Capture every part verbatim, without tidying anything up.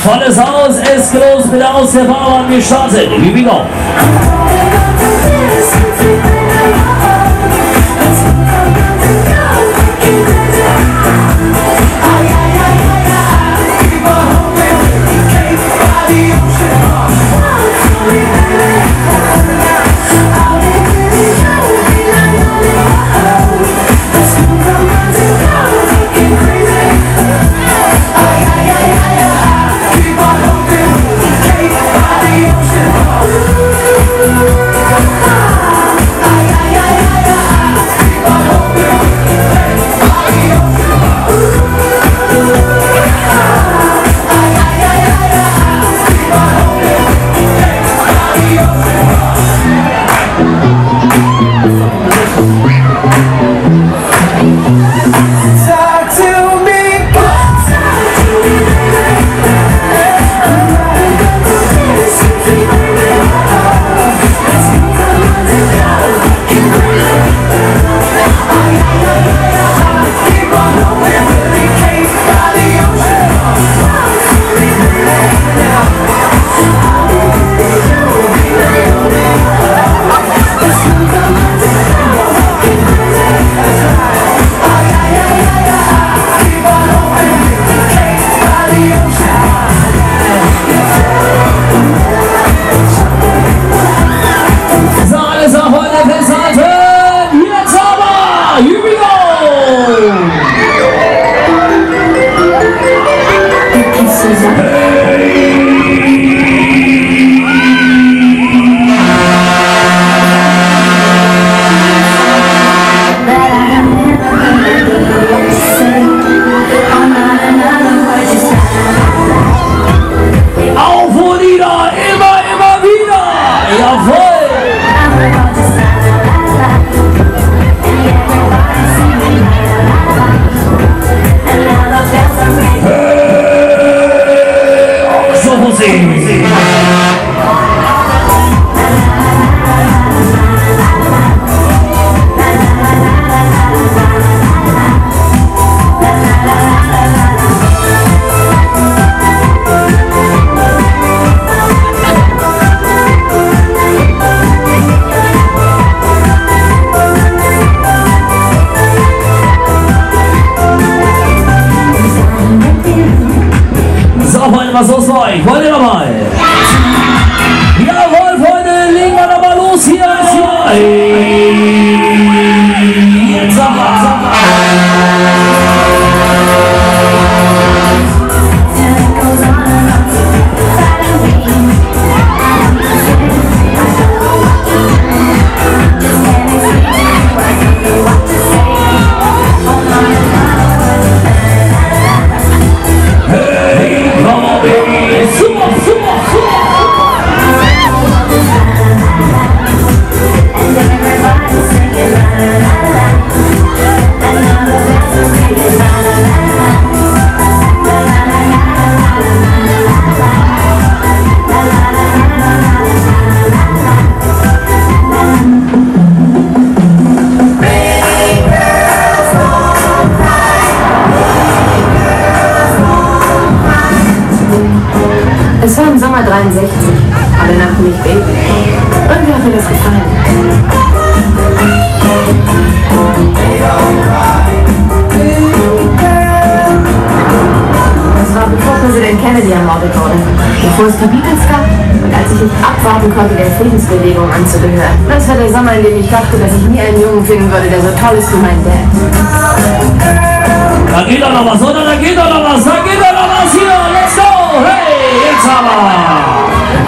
Volles Haus, Esklos mit der aus der Fahrbahn gestartet. Here we go. Was ist für euch? Wollt ihr nochmal? Jawohl, Freunde, legen wir nochmal los hier. Jetzt aber. Es war im Sommer dreiundsechzig, alle nannten mich Baby. Irgendwie hat mir das gefallen. Das war bevor Präsident Kennedy ermordet wurde, bevor es die Beatles gab und als ich nicht abwarten konnte, der Friedensbewegung anzugehören. Das war der Sommer, in dem ich dachte, dass ich nie einen Jungen finden würde, der so toll ist wie mein Dad. Da geht doch noch was, oder? Da geht doch noch was, da geht doch noch was hier, let's go! Hey, jetzt aber!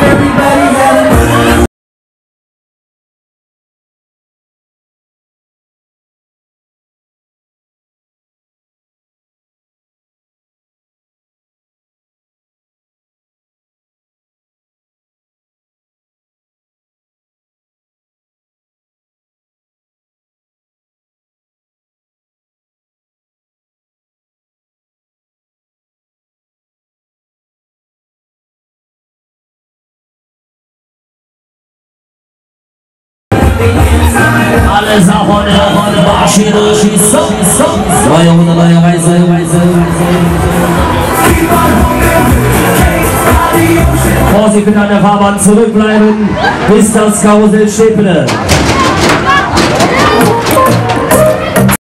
Alles auf eine Maschine, schießt so, neue Runde, neue Reise, Reise, Reise. Vorsicht bitte an der Fahrbahn zurückbleiben, bis das Karussell steht bitte.